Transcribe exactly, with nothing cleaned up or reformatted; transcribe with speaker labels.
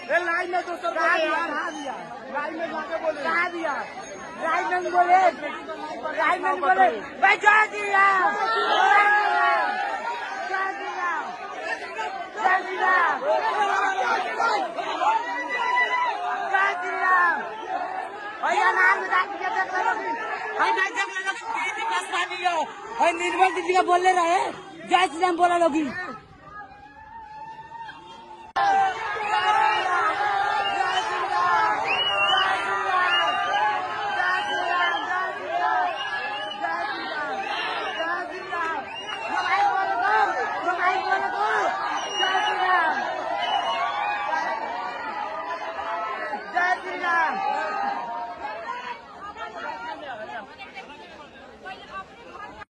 Speaker 1: Line में दोस्तों कहा दिया लाइन में जाके बोले कहा दिया लाइन में बोले लाइन में बोले भाई जय श्री राम जय श्री राम जय श्री राम जय श्री राम भैया नाम बता के देख लो भाई भाई देख लो कि पास पानी हो भाई निर्मल दीदी का बोल रहे जय श्री राम बोला लोगी।